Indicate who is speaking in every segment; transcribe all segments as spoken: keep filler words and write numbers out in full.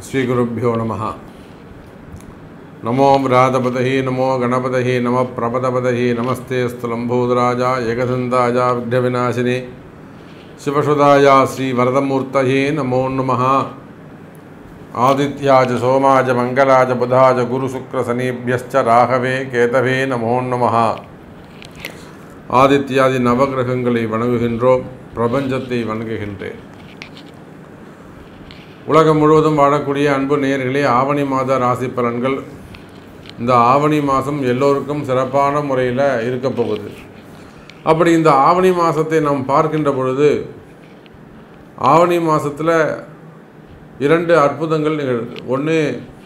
Speaker 1: श्री गुरुभ्यो नमः। नमो व्रातपतहि नमो गणपतहि नमः प्रपदपतहि नमस्ते स्तुलंबोदराज एकदंताय विघ्नविनाशिने शिवसुधाय श्री वरदमूर्तये नमो नमः। आदित्याज सोमाज मंगलाज बुधाज गुरुशुक्रशनिभ्यश्च राहवे केतवे नमो नमः। ஆதித்யாதி நவகிரகங்களை வணங்குகின்றோம், பிரபஞ்சத்தை வணங்குகின்றேன். உலகம் முழுவதும் வாழக்கூடிய அன்பு நேயர்களே, ஆவணி மாத ராசி பலன்கள் இந்த ஆவணி மாதம் எல்லோருக்கும் சிறப்பான முறையில் இருக்க போகுது. அப்படி இந்த ஆவணி மாதத்தை நாம் பார்க்கின்ற பொழுது ஆவணி மாதத்தில் இரண்டு அற்புதங்கள் நிகழுது. ஒன்று,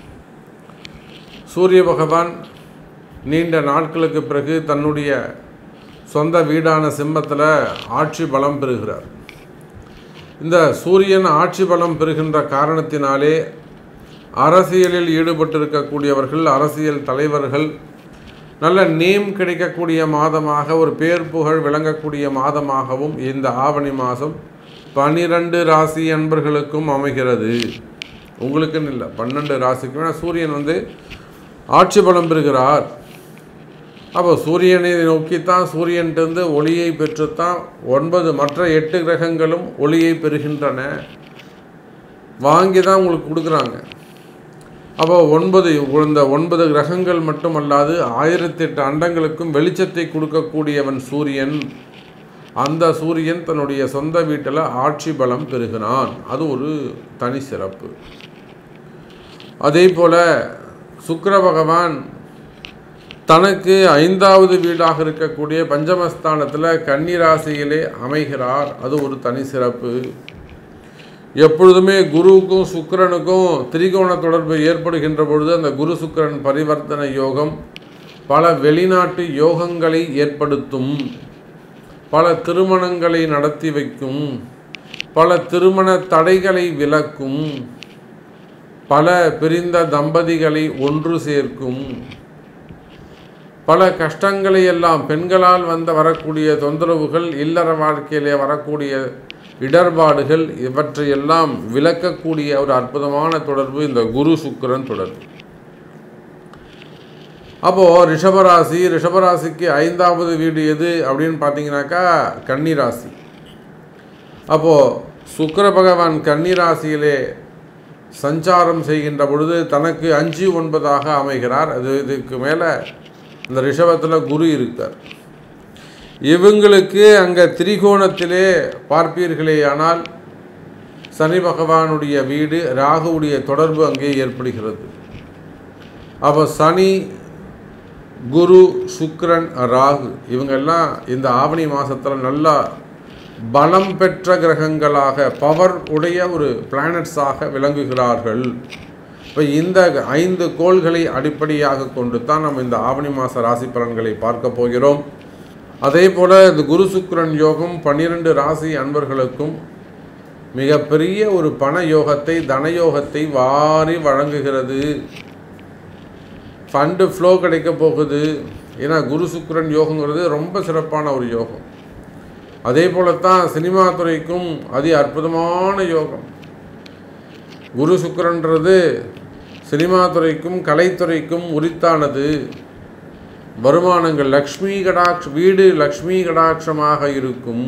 Speaker 1: சூரிய பகவான் நீண்ட நாட்களுக்கு பிறகு தன்னுடைய சொந்த வீடான சிம்மத்தில் ஆட்சி பலம் பெறுகிறார். இந்த சூரியன் ஆட்சி பலம் பெறுகின்ற காரணத்தினாலே அரசியலில் ஈடுபட்டிருக்கக்கூடியவர்கள், அரசியல் தலைவர்கள் நல்ல நேம் கிடைக்கக்கூடிய மாதமாக, ஒரு பேர் புகழ் விளங்கக்கூடிய மாதமாகவும் இந்த ஆவணி மாதம் பன்னிரண்டு ராசி அன்பர்களுக்கும் அமைகிறது. உங்களுக்குன்னு இல்லை, பன்னெண்டு ராசிக்கும். ஏன்னா சூரியன் வந்து ஆட்சி பலம் பெறுகிறார். அப்போ சூரியனை நோக்கித்தான், சூரியன்ட்டு ஒளியை பெற்றுத்தான் ஒன்பது மற்ற எட்டு கிரகங்களும் ஒளியை பெறுகின்றன. வாங்கி தான் உங்களுக்கு கொடுக்குறாங்க. அப்போ ஒன்பது இந்த ஒன்பது கிரகங்கள் மட்டுமல்லாது ஆயிரத்தி எட்டு அண்டங்களுக்கும் வெளிச்சத்தை கொடுக்கக்கூடியவன் சூரியன். அந்த சூரியன் தன்னுடைய சொந்த வீட்டில் ஆட்சி பலம் பெறுகிறான். அது ஒரு தனி சிறப்பு. அதே போல் சுக்கிர பகவான் தனக்கு ஐந்தாவது வீடாக இருக்கக்கூடிய பஞ்சமஸ்தானத்தில் கன்னி ராசியிலே அமைகிறார். அது ஒரு தனி சிறப்பு. எப்பொழுதுமே குருவுக்கும் சுக்கிரனுக்கும் திரிகோண தொடர்பு ஏற்படுகின்ற பொழுது அந்த குரு சுக்கிரன் பரிவர்த்தனை யோகம் பல வெளிநாட்டு யோகங்களை ஏற்படுத்தும், பல திருமணங்களை நடத்தி வைக்கும், பல திருமண தடைகளை விலக்கும், பல பிரிந்த தம்பதிகளை ஒன்று சேர்க்கும், பல கஷ்டங்களை எல்லாம், பெண்களால் வந்த வரக்கூடிய தொந்தரவுகள், இல்லற வாழ்க்கையிலே வரக்கூடிய இடர்பாடுகள், இவற்றையெல்லாம் விளக்கக்கூடிய ஒரு அற்புதமான தொடர்பு இந்த குரு சுக்கிரன் தொடர்பு. அப்போது ரிஷபராசி, ரிஷபராசிக்கு ஐந்தாவது வீடு எது அப்படின்னு பார்த்தீங்கன்னாக்கா கன்னி ராசி. அப்போது சுக்கிர பகவான் கன்னி ராசியிலே சஞ்சாரம் செய்கின்ற பொழுது தனக்கு அஞ்சு ஒன்பதாக அமைகிறார். அது இதுக்கு மேலே இந்த ரிஷபத்தில் குரு இருக்கார். இவங்களுக்கு அங்கே திரிகோணத்திலே பார்ப்பீர்களே ஆனால் சனி பகவானுடைய வீடு, ராகுவுடைய தொடர்பு அங்கே ஏற்படுகிறது. அப்போ சனி, குரு, சுக்கிரன், ராகு இவங்கெல்லாம் இந்த ஆவணி மாதத்தில் நல்லா பலம் பெற்ற கிரகங்களாக, பவர் உடைய ஒரு பிளானட்ஸாக விளங்குகிறார்கள். இப்போ இந்த ஐந்து கோள்களை அடிப்படையாக கொண்டு தான் நம்ம இந்த ஆவணி மாத ராசி பலன்களை பார்க்க போகிறோம். அதே போல் இந்த குரு சுக்கிரன் யோகம் பன்னிரெண்டு ராசி அன்பர்களுக்கும் மிகப்பெரிய ஒரு பண யோகத்தை, தனயோகத்தை வாரி வழங்குகிறது. ஃபண்டு ஃப்ளோ கிடைக்க போகுது. ஏன்னா குரு சுக்கிரன் யோகங்கிறது ரொம்ப சிறப்பான ஒரு யோகம். அதே போலத்தான் சினிமா துறைக்கும் அதி அற்புதமான யோகம். குரு சுக்கிரன்றது சினிமா துறைக்கும் கலைத்துறைக்கும் உரித்தானது. வருமானங்கள், லக்ஷ்மி கடாட்ச வீடு லக்ஷ்மி கடாட்சமாக இருக்கும்,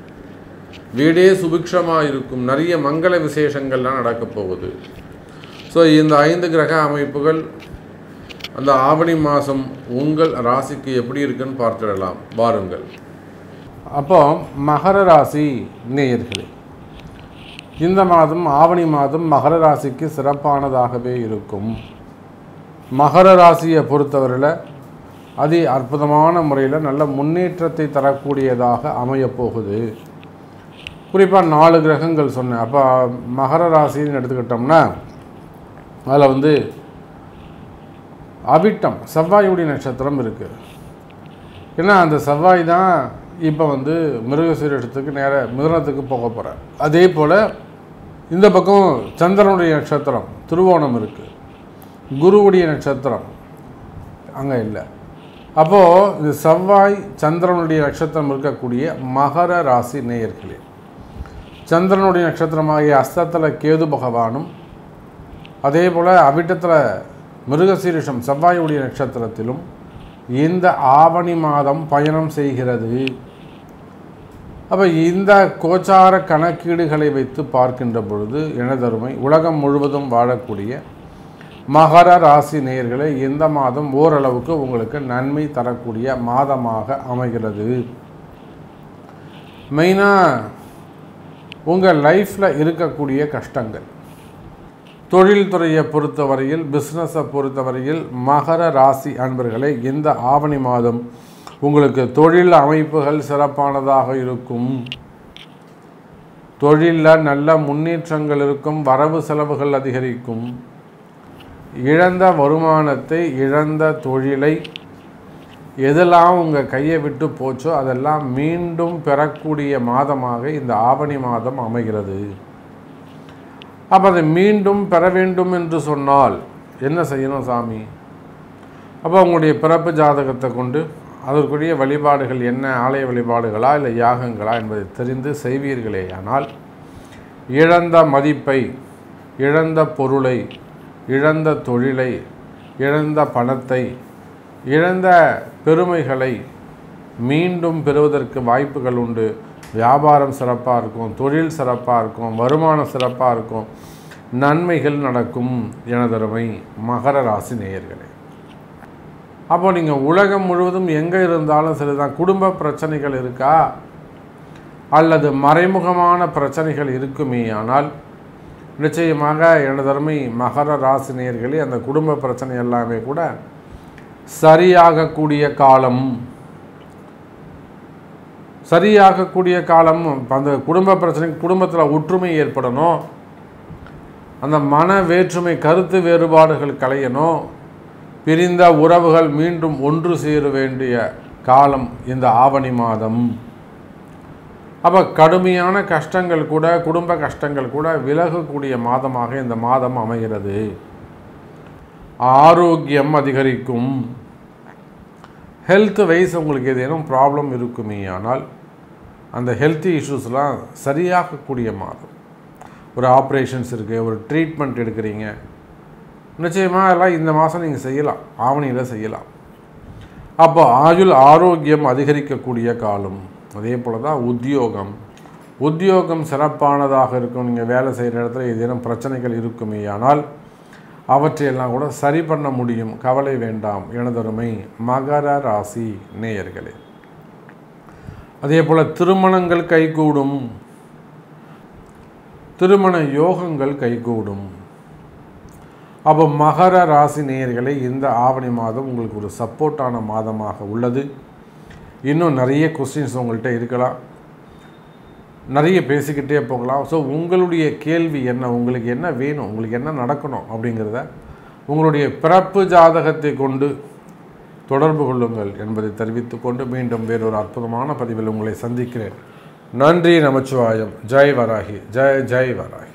Speaker 1: வீடே சுபிக்ஷமாக இருக்கும், நிறைய மங்கள விசேஷங்கள்லாம் நடக்கப் போகுது. ஸோ இந்த ஐந்து கிரக அமைப்புகள் அந்த ஆவணி மாதம் உங்கள் ராசிக்கு எப்படி இருக்குன்னு பார்த்துடலாம் வாருங்கள். அப்போ மகர ராசி நேயர்களே, இந்த மாதம் ஆவணி மாதம் மகர ராசிக்கு சிறப்பானதாகவே இருக்கும். மகர ராசியை பொறுத்தவரையில் அதி அற்புதமான முறையில் நல்ல முன்னேற்றத்தை தரக்கூடியதாக அமையப்போகுது. குறிப்பாக நாலு கிரகங்கள் சொன்னேன். அப்போ மகர ராசின்னு எடுத்துக்கிட்டோம்னா அதில் வந்து அவிட்டம், செவ்வாயுடைய நட்சத்திரம் இருக்குது. ஏன்னா அந்த செவ்வாய் தான் இப்போ வந்து மிருகசீரிஷத்துக்கு நேர மிதுனத்துக்கு போக போகிறார். அதே போல் இந்த பக்கம் சந்திரனுடைய நட்சத்திரம் திருவோணம் இருக்குது, குருவுடைய நட்சத்திரம் அங்கே இல்லை. அப்போது இந்த செவ்வாய் சந்திரனுடைய நட்சத்திரம் இருக்கக்கூடிய மகர ராசி நேயர்களே, சந்திரனுடைய நட்சத்திரமாகிய அஸ்தத்தில் கேது பகவானும் அதே போல் அவிட்டத்தில் மிருகசீரிஷம் செவ்வாயுடைய நட்சத்திரத்திலும் இந்த ஆவணி மாதம் பயணம் செய்கிறது. அப்போ இந்த கோச்சார கணக்கீடுகளை வைத்து பார்க்கின்ற பொழுது எனதருமை உலகம் முழுவதும் வாழக்கூடிய மகர ராசி நேயர்களே, இந்த மாதம் ஓரளவுக்கு உங்களுக்கு நன்மை தரக்கூடிய மாதமாக அமைகிறது. மெயினாக உங்கள் லைஃப்பில் இருக்கக்கூடிய கஷ்டங்கள், தொழில்துறையை பொறுத்தவரையில், பிஸ்னஸை பொறுத்தவரையில் மகர ராசி அன்பர்களே, இந்த ஆவணி மாதம் உங்களுக்கு தொழில் அமைப்புகள் சிறப்பானதாக இருக்கும். தொழிலில் நல்ல முன்னேற்றங்கள் இருக்கும். வரவு செலவுகள் அதிகரிக்கும். இழந்த வருமானத்தை, இழந்த தொழிலை, எதெல்லாம் உங்கள் கையை விட்டு போச்சோ அதெல்லாம் மீண்டும் பெறக்கூடிய மாதமாக இந்த ஆவணி மாதம் அமைகிறது. அப்போ அதை மீண்டும் பெற வேண்டும் என்று சொன்னால் என்ன செய்யணும் சாமி? அப்போ உங்களுடைய பிறப்பு ஜாதகத்தை கொண்டு அதற்குரிய வழிபாடுகள் என்ன, ஆலய வழிபாடுகளா இல்லை யாகங்களா என்பதை தெரிந்து செய்வீர்களேயானால் இழந்த மதிப்பை, இழந்த பொருளை, இழந்த தொழிலை, இழந்த பணத்தை, இழந்த பெருமைகளை மீண்டும் பெறுவதற்கு வாய்ப்புகள் உண்டு. வியாபாரம் சிறப்பாக இருக்கும், தொழில் சிறப்பாக இருக்கும், வருமானம் சிறப்பாக இருக்கும், நன்மைகள் நடக்கும். எனதருமை மகர ராசி நேயர்களே, அப்போ நீங்கள் உலகம் முழுவதும் எங்கே இருந்தாலும் சரிதான், குடும்ப பிரச்சனைகள் இருக்கா அல்லது மறைமுகமான பிரச்சனைகள் இருக்குமே ஆனால் நிச்சயமாக எனதருமை மகர ராசி நேயர்களே, அந்த குடும்ப பிரச்சனை எல்லாமே கூட சரியாகக்கூடிய காலம். சரியாகக்கூடிய காலம். அந்த குடும்ப பிரச்சனை, குடும்பத்தில் ஒற்றுமை ஏற்படணும், அந்த மன வேற்றுமை, கருத்து வேறுபாடுகள் களையணும், பிரிந்த உறவுகள் மீண்டும் ஒன்று சேர வேண்டிய காலம் இந்த ஆவணி மாதம். அப்போ கடுமையான கஷ்டங்கள் கூட, குடும்ப கஷ்டங்கள் கூட விலகக்கூடிய மாதமாக இந்த மாதம் அமைகிறது. ஆரோக்கியம் அதிகரிக்கும். ஹெல்த் வைஸ் உங்களுக்கு ஏதேனும் ப்ராப்ளம் இருக்குமே ஆனால் அந்த ஹெல்த் இஷ்யூஸ்லாம் சரியாகக்கூடிய மாதம். ஒரு ஆப்ரேஷன்ஸ் இருக்குது, ஒரு ட்ரீட்மெண்ட் எடுக்கிறீங்க, நிச்சயமாக எல்லாம் இந்த மாதம் நீங்கள் செய்யலாம், ஆவணியில் செய்யலாம். அப்போ ஆயுள் ஆரோக்கியம் அதிகரிக்கக்கூடிய காலம். அதே போல் தான் உத்தியோகம். உத்தியோகம் சிறப்பானதாக இருக்கும். நீங்கள் வேலை செய்கிற இடத்துல ஏதேனும் பிரச்சனைகள் இருக்குமே ஆனால் அவற்றையெல்லாம் கூட சரி பண்ண முடியும். கவலை வேண்டாம் எனதருமை மகர ராசி நேயர்களே. அதே போல் திருமணங்கள் கைகூடும். திருமண யோகங்கள் கைகூடும். அப்போ மகர ராசி நேயர்களே, இந்த ஆவணி மாதம் உங்களுக்கு ஒரு சப்போர்ட்டான மாதமாக உள்ளது. இன்னும் நிறைய கொஸ்டின்ஸ் உங்கள்கிட்ட இருக்கலாம், நிறைய பேசிக்கிட்டே போகலாம். ஸோ உங்களுடைய கேள்வி என்ன, உங்களுக்கு என்ன வேணும், உங்களுக்கு என்ன நடக்கணும் அப்படிங்கிறத உங்களுடைய பிறப்பு ஜாதகத்தை கொண்டு தொடர்பு கொள்ளுங்கள் என்பதை தெரிவித்து கொண்டு மீண்டும் வேறொரு அற்புதமான பதிவில் உங்களை சந்திக்கிறேன். நன்றி. நமச்சிவாயம். ஜெய் வராகி. ஜெய் ஜெய் வராகி.